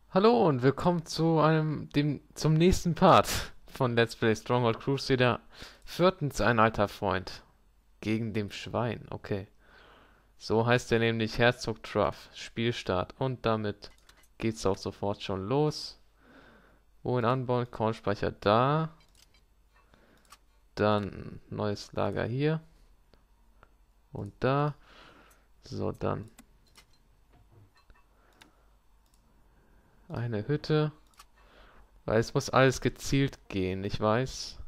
Hallo und willkommen zum nächsten Part von Let's Play Stronghold Crusader. Viertens ein alter Freund gegen dem Schwein. Okay. So heißt er nämlich Herzog Truff. Spielstart. Und damit geht's auch sofort schon los. Wohin anbauen? Kornspeicher da. Dann neues Lager hier. Und da. So, dann eine Hütte. Weil es muss alles gezielt gehen, ich weiß.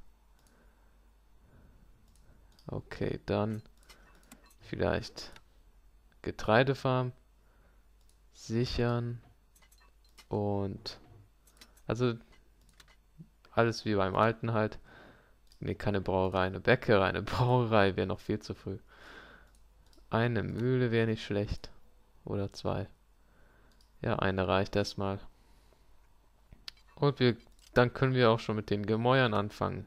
Okay, dann vielleicht Getreidefarm sichern und also alles wie beim Alten halt. Ne, keine Brauerei, eine Bäckerei, eine Brauerei wäre noch viel zu früh. Eine Mühle wäre nicht schlecht. Oder zwei. Ja, eine reicht erstmal. Und dann können wir auch schon mit den Gemäuern anfangen.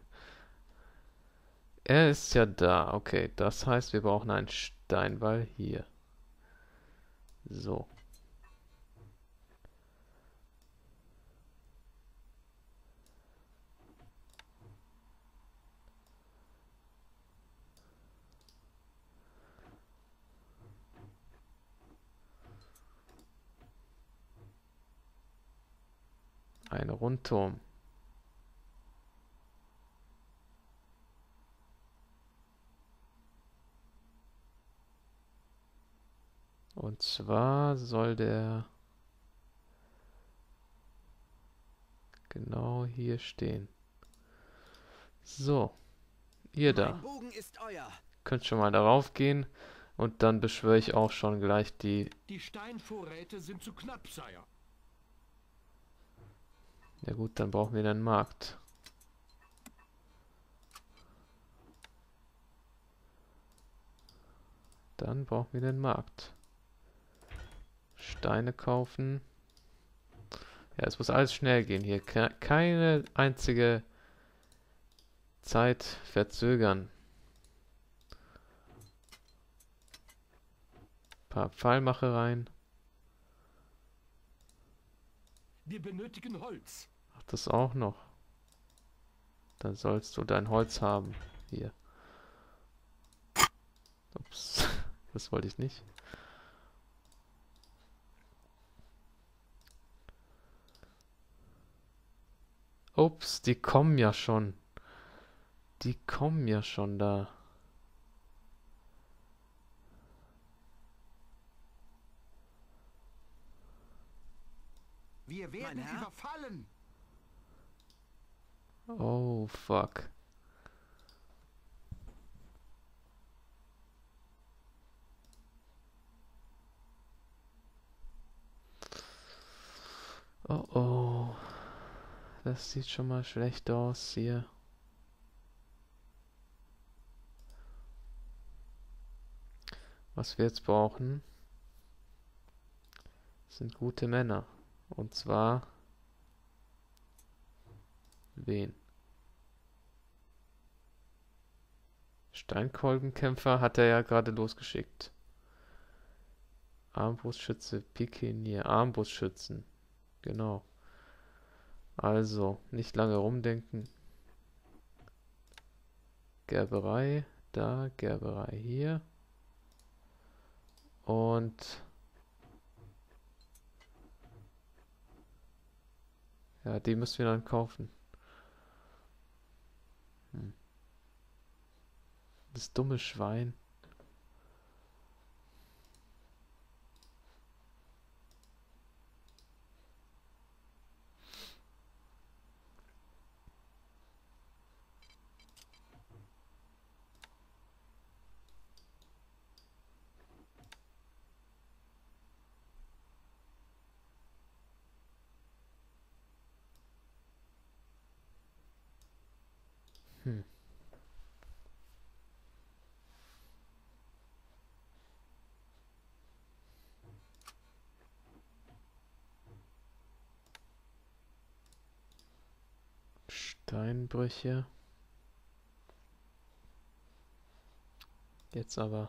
Er ist ja da. Okay, das heißt, wir brauchen einen Steinwall hier. So. Ein Rundturm. Und zwar soll der genau hier stehen. So, ihr Mein da. Bogen ist euer. Könnt schon mal darauf gehen. Und dann beschwöre ich auch schon gleich die... Die Steinvorräte sind zu knapp, Sire. Ja gut, dann brauchen wir einen Markt. Dann brauchen wir den Markt. Steine kaufen. Ja, es muss alles schnell gehen hier. Keine einzige Zeit verzögern. Ein paar Pfeilmachereien. Wir benötigen Holz. Ach, das auch noch. Dann sollst du dein Holz haben. Hier. Ups, das wollte ich nicht. Ups, die kommen ja schon. Die kommen ja schon da. Wir werden überfallen. Oh, fuck. Oh, oh. Das sieht schon mal schlecht aus hier. Was wir jetzt brauchen, sind gute Männer. Und zwar wen? Steinkolbenkämpfer hat er ja gerade losgeschickt. Armbrustschütze, Pikenier, Armbrustschützen. Genau. Also, nicht lange rumdenken. Gerberei, da, Gerberei hier. Und ja, die müssen wir dann kaufen. Hm. Das dumme Schwein. Hm. Steinbrüche. Jetzt aber.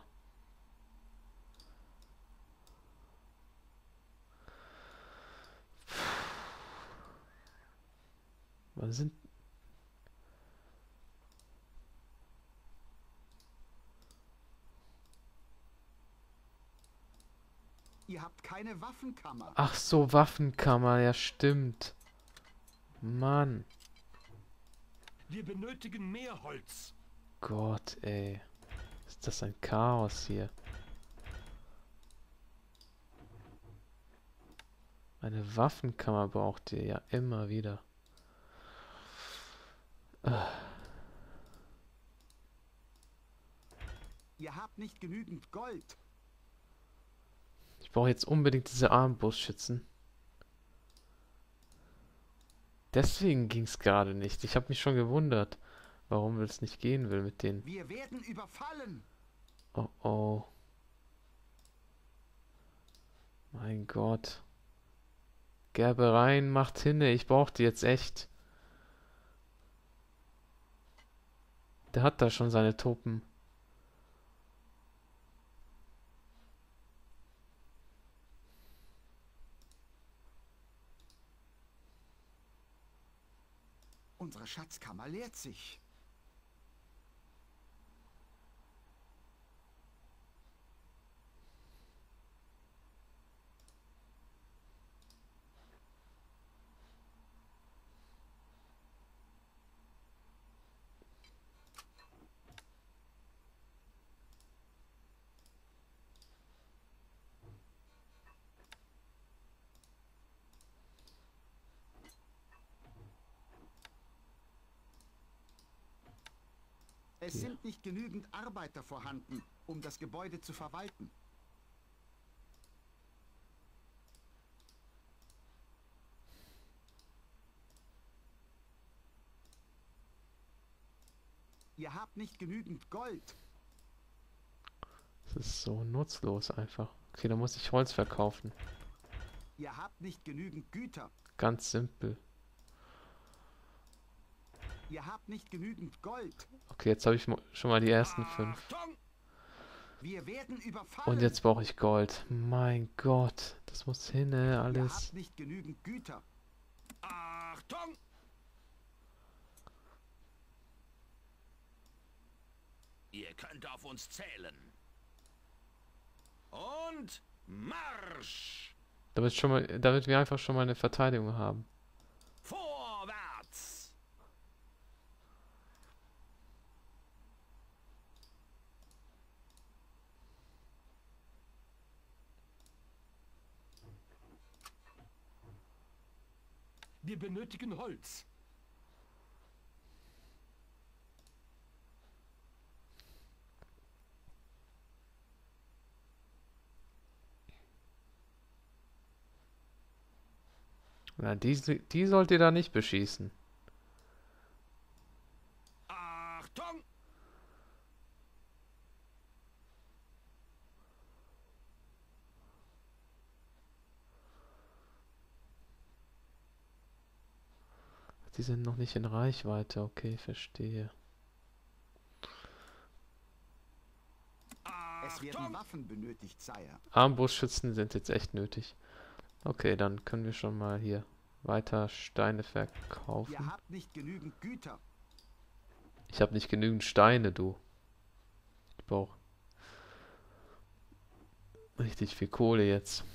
Was sind... Ihr habt keine Waffenkammer. Ach so, Waffenkammer, ja stimmt. Mann. Wir benötigen mehr Holz. Gott, ey. Ist das ein Chaos hier. Eine Waffenkammer braucht ihr ja immer wieder. Ihr habt nicht genügend Gold. Ich brauche jetzt unbedingt diese Armbrustschützen. Deswegen ging es gerade nicht. Ich habe mich schon gewundert, warum es nicht gehen will mit denen. Wir werden überfallen. Oh oh. Mein Gott. Gerbereien macht hinne. Ich brauche die jetzt echt. Der hat da schon seine Truppen. Unsere Schatzkammer leert sich. Es Die- sind nicht genügend Arbeiter vorhanden, um das Gebäude zu verwalten. Ihr habt nicht genügend Gold. Das ist so nutzlos einfach. Okay, da muss ich Holz verkaufen. Ihr habt nicht genügend Güter. Ganz simpel. Ihr habt nicht genügend Gold. Okay, jetzt habe ich schon mal die ersten 5. Achtung! Wir werden überfallen. Und jetzt brauche ich Gold. Mein Gott, das muss hin, Ihr alles. habt nicht genügend Güter. Achtung! Ihr könnt auf uns zählen. Und Marsch! Damit wir einfach schon mal eine Verteidigung haben. Vorwärts! Wir benötigen Holz. Na, die sollt ihr da nicht beschießen. Achtung! Die sind noch nicht in Reichweite. Okay, verstehe. Es werden Achtung! Waffen benötigt, Sire. Armbrustschützen sind jetzt echt nötig. Okay, dann können wir schon mal hier weiter Steine Ihr verkaufen. habt nicht genügend Güter. Ich habe nicht genügend Steine, du. Ich brauche richtig viel Kohle jetzt.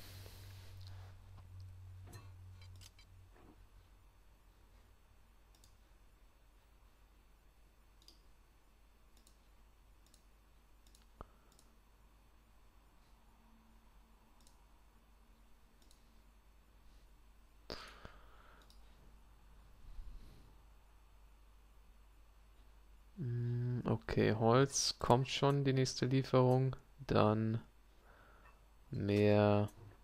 Okay, Holz kommt schon, die nächste Lieferung. Dann mehr.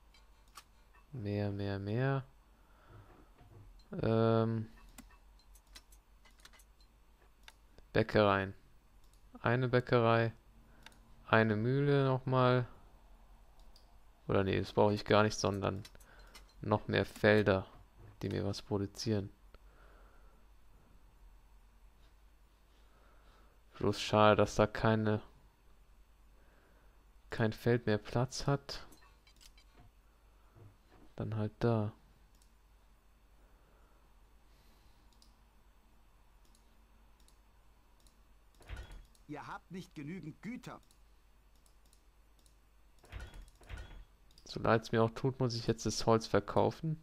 Bäckereien. Eine Bäckerei, eine Mühle nochmal. Oder nee, das brauche ich gar nicht, sondern noch mehr Felder, die mir was produzieren. Bloß schade, dass da kein Feld mehr Platz hat. Dann halt da. Ihr habt nicht genügend Güter. So leid es mir auch tut, muss ich jetzt das Holz verkaufen.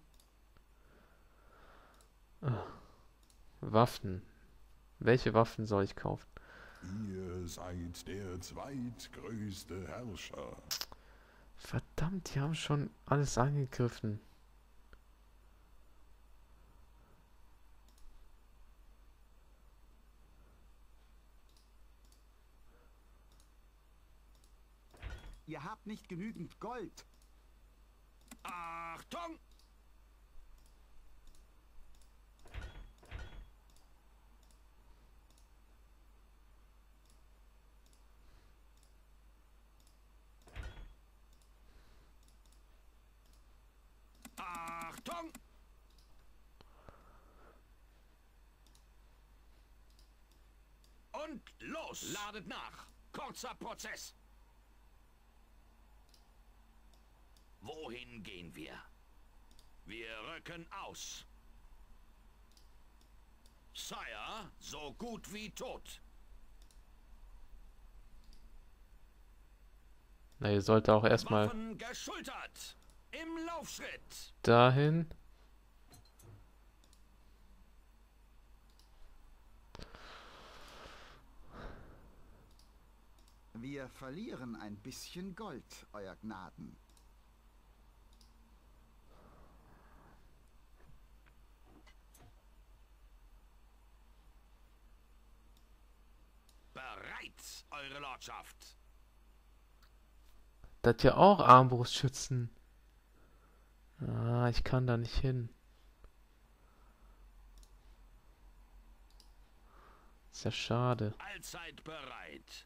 Ah, Waffen. Welche Waffen soll ich kaufen? Ihr seid der zweitgrößte Herrscher. Verdammt, die haben schon alles angegriffen. Ihr habt nicht genügend Gold. Achtung! Achtung! Und los! Ladet nach! Kurzer Prozess! Wohin gehen wir? Wir rücken aus. Sire, so gut wie tot. Na, ihr sollt auch erstmal Waffen geschultert. Im Laufschritt. dahin. Wir verlieren ein bisschen Gold, Euer Gnaden. Bereit, Eure Lordschaft. Das ja auch Armbrustschützen. Ah, ich kann da nicht hin. Ist ja schade. Allzeit bereit.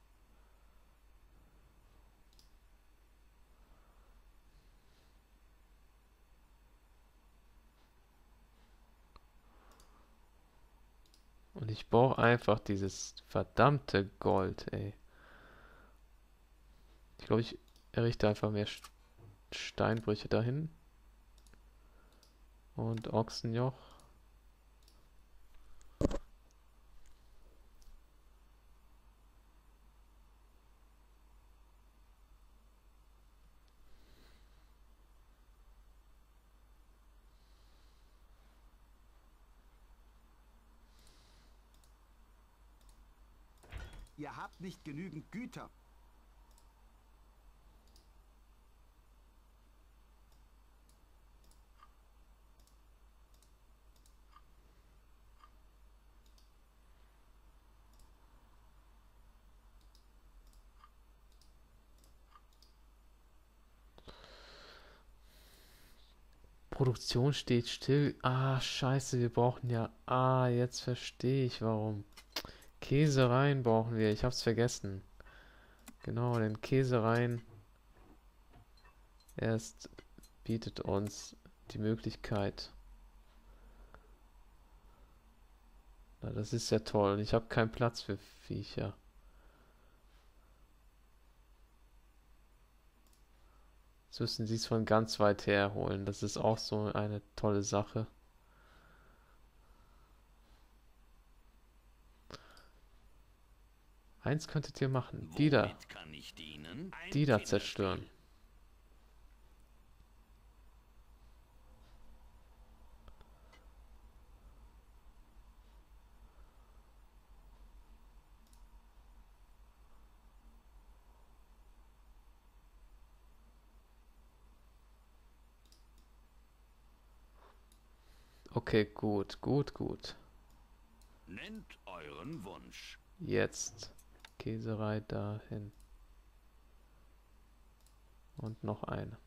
Und ich brauche einfach dieses verdammte Gold, ey. Ich glaube, ich errichte einfach mehr Steinbrüche dahin. Und Ochsenjoch. Ihr habt nicht genügend Güter. Produktion steht still. Ah, scheiße, wir brauchen ja... Ah, jetzt verstehe ich warum. Käsereien brauchen wir. Ich hab's vergessen. Genau, den Käsereien erst bietet uns die Möglichkeit. Na, das ist ja toll. Ich habe keinen Platz für Viecher. Jetzt müssen sie es von ganz weit her holen. Das ist auch so eine tolle Sache. Eins könntet ihr machen. Die da. Womit kann ich dienen? Ein Die da Kinderspiel. zerstören. Okay, gut, gut, gut. Nennt euren Wunsch. Jetzt. Käserei dahin. Und noch eine.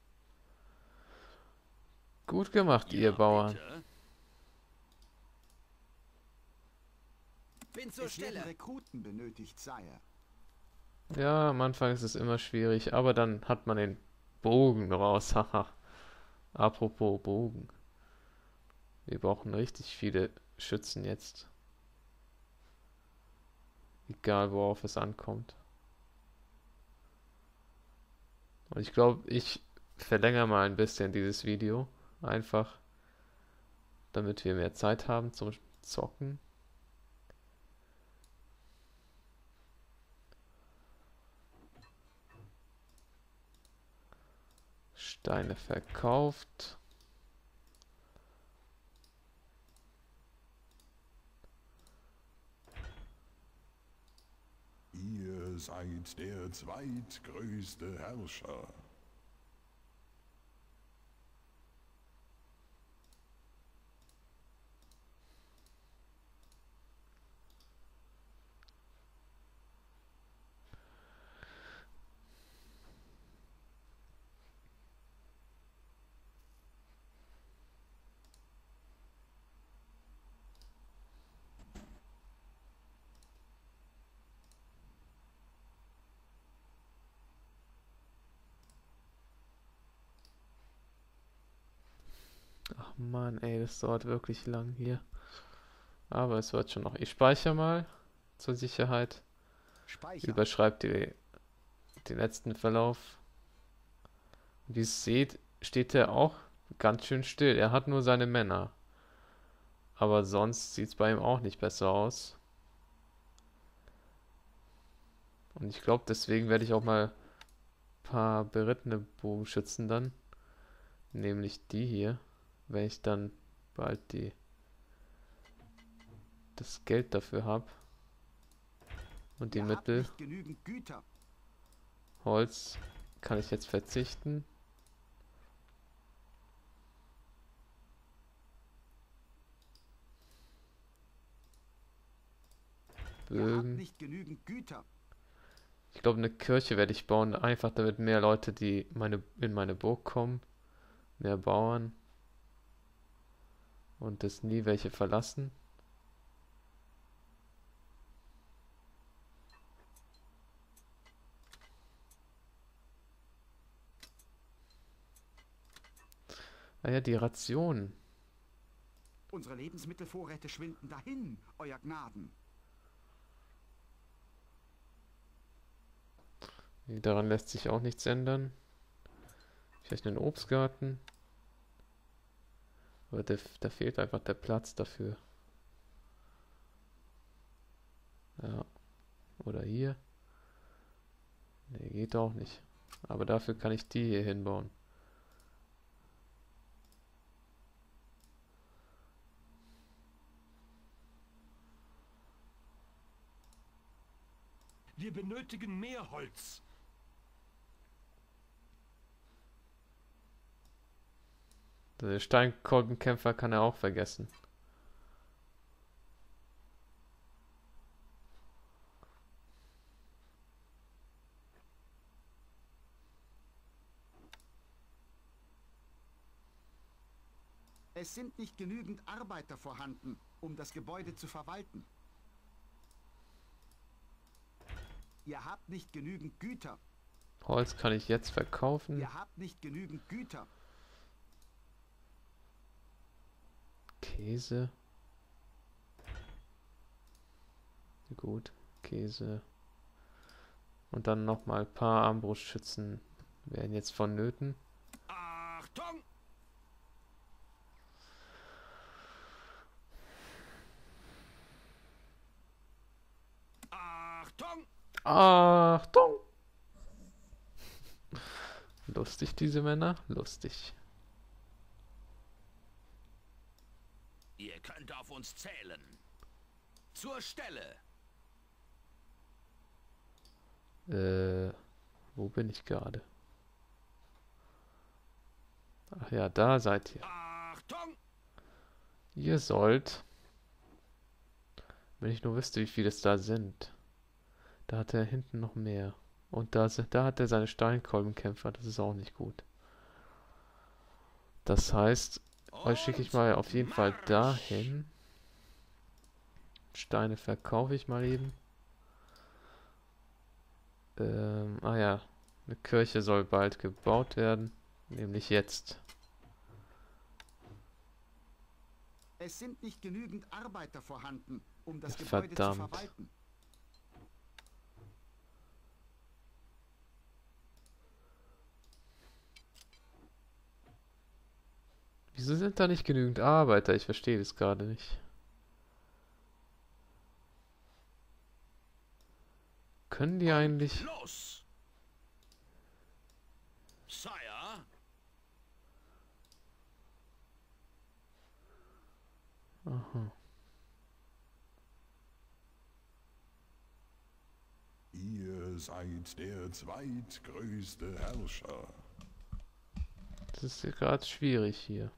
Gut gemacht, ihr Ja, Bauern. bitte. Bin zur Es werden Stelle. Rekruten benötigt, Sire. Ja, am Anfang ist es immer schwierig, aber dann hat man den Bogen raus. Haha. Apropos Bogen. Wir brauchen richtig viele Schützen jetzt. Egal worauf es ankommt. Und ich glaube, ich verlängere mal ein bisschen dieses Video. Einfach, damit wir mehr Zeit haben zum Zocken. Steine verkauft. Ihr seid der zweitgrößte Herrscher. Ach Mann, ey, das dauert wirklich lang hier. Aber es wird schon noch. Ich speichere mal zur Sicherheit. Speichern. Überschreibt den letzten Verlauf. Wie ihr seht, steht er auch ganz schön still. Er hat nur seine Männer. Aber sonst sieht es bei ihm auch nicht besser aus. Und ich glaube, deswegen werde ich auch mal ein paar berittene Bogenschützen dann. Nämlich die hier. Wenn ich dann bald das Geld dafür habe. Und die Ihr habt Mittel. nicht genügend Güter. Holz kann ich jetzt verzichten. Ihr habt Bögen. nicht genügend Güter. Ich glaube, eine Kirche werde ich bauen, einfach damit mehr Leute, die in meine Burg kommen, mehr Bauern und dass nie welche verlassen. Ah ja, die Rationen. Unsere Lebensmittelvorräte schwinden dahin, Euer Gnaden. Daran lässt sich auch nichts ändern. Vielleicht einen Obstgarten. Aber da fehlt einfach der Platz dafür. Ja. Oder hier. Nee, geht auch nicht. Aber dafür kann ich die hier hinbauen. Wir benötigen mehr Holz. Der Steinkolbenkämpfer kann er auch vergessen. Es sind nicht genügend Arbeiter vorhanden, um das Gebäude zu verwalten. Ihr habt nicht genügend Güter. Holz kann ich jetzt verkaufen. Ihr habt nicht genügend Güter. Käse. Gut, Käse. Und dann nochmal ein paar Armbrustschützen werden jetzt vonnöten. Achtung! Achtung! Achtung! Lustig, diese Männer. Lustig. Ihr könnt auf uns zählen. Zur Stelle. Wo bin ich gerade? Ach ja, da seid ihr. Achtung! Ihr sollt, wenn ich nur wüsste, wie viele es da sind. Da hat er hinten noch mehr. Und da hat er seine Steinkolbenkämpfer. Das ist auch nicht gut. Das heißt, euch schicke ich mal auf jeden Fall dahin. Steine verkaufe ich mal eben. Ah ja, eine Kirche soll bald gebaut werden. Nämlich jetzt. Es sind nicht genügend Arbeiter vorhanden, um das Ja, Gebäude zu verdammt. verwalten. Wieso sind da nicht genügend Arbeiter? Ich verstehe das gerade nicht. Können die eigentlich... Los! Sire, Aha. Ihr seid der zweitgrößte Herrscher. Das ist ja gerade schwierig hier.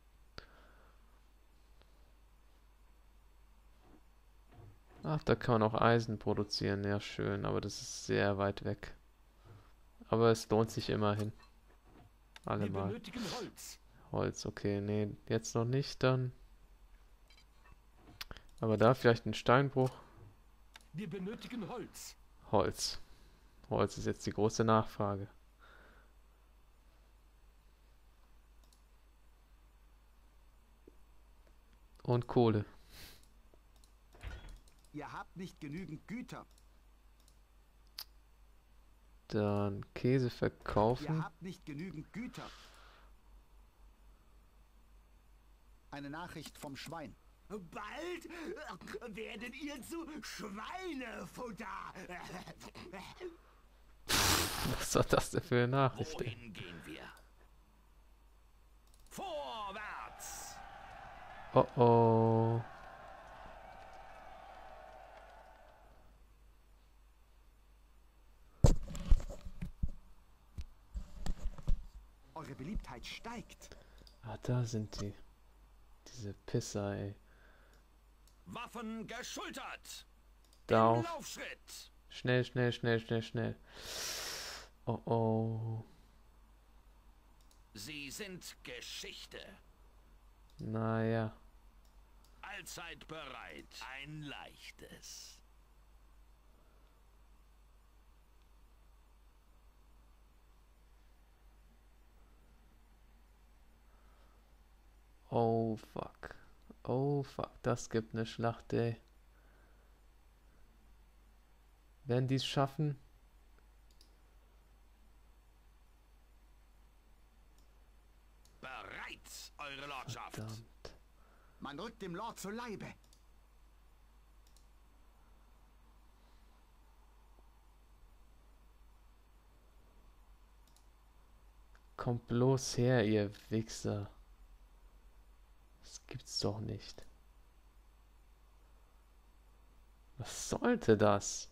Ach, da kann man auch Eisen produzieren. Ja, schön, aber das ist sehr weit weg. Aber es lohnt sich immerhin. Wir Allemal. benötigen Holz. Holz, okay, nee, jetzt noch nicht dann. Aber da vielleicht ein Steinbruch. Wir benötigen Holz. Holz. Holz ist jetzt die große Nachfrage. Und Kohle. Ihr habt nicht genügend Güter. Dann Käse Ihr verkaufen. habt nicht genügend Güter. Eine Nachricht vom Schwein. Bald werdet ihr zu Schweinefutter. Was war das denn für eine Nachricht? Ey? Wohin gehen wir? Vorwärts! Oh oh. Eure Beliebtheit steigt. Ah, da sind die. Diese Pisser, ey. Waffen geschultert! Da Im auf. Laufschritt! Schnell, schnell, schnell, schnell, schnell. Oh oh. Sie sind Geschichte. Naja. Allzeit bereit. Ein leichtes. Oh fuck. Oh fuck. Das gibt eine Schlacht, ey. Werden die es schaffen? Bereit, eure Lordschaft. Verdammt. Man rückt dem Lord zu Leibe. Kommt bloß her, ihr Wichser. Das gibt's doch nicht. Was sollte das?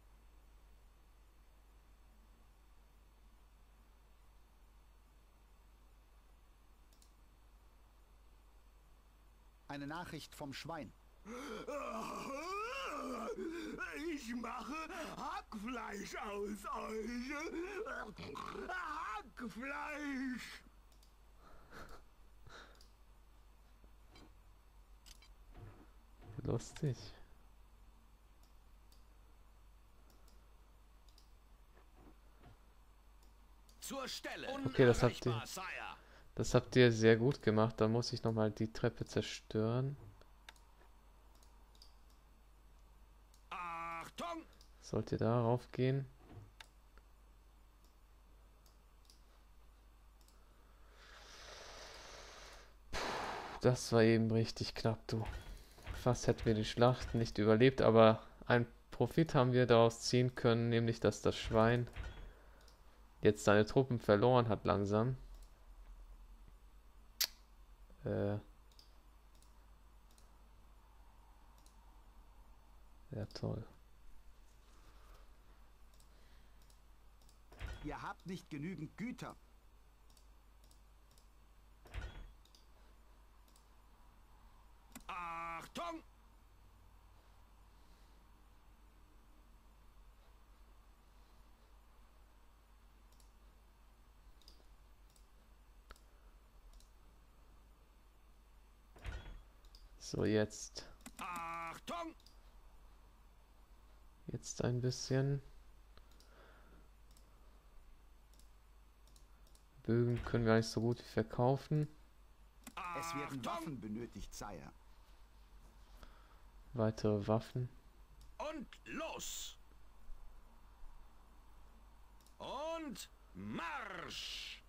Eine Nachricht vom Schwein. Ich mache Hackfleisch aus euch. Hackfleisch. Lustig. Zur Stelle. Okay, das habt ihr. Unerreichbar, Sire. Das habt ihr sehr gut gemacht. Da muss ich nochmal die Treppe zerstören. Achtung! Sollt ihr darauf gehen? Puh, das war eben richtig knapp, du. Fast hätten wir die Schlacht nicht überlebt, aber ein Profit haben wir daraus ziehen können, nämlich dass das Schwein jetzt seine Truppen verloren hat langsam. Ja, toll. Ihr habt nicht genügend Güter. Achtung! So, jetzt Achtung! ein bisschen. Bögen können wir nicht so gut wie verkaufen. Es werden Achtung! Waffen benötigt, Sire. Weitere Waffen. Und los! Und Marsch!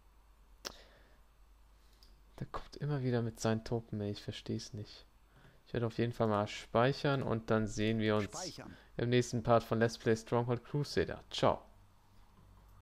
Der kommt immer wieder mit seinen Truppen, ey. Ich verstehe es nicht. Ich werde auf jeden Fall mal speichern und dann sehen wir uns Speichern. im nächsten Part von Let's Play Stronghold Crusader. Ciao.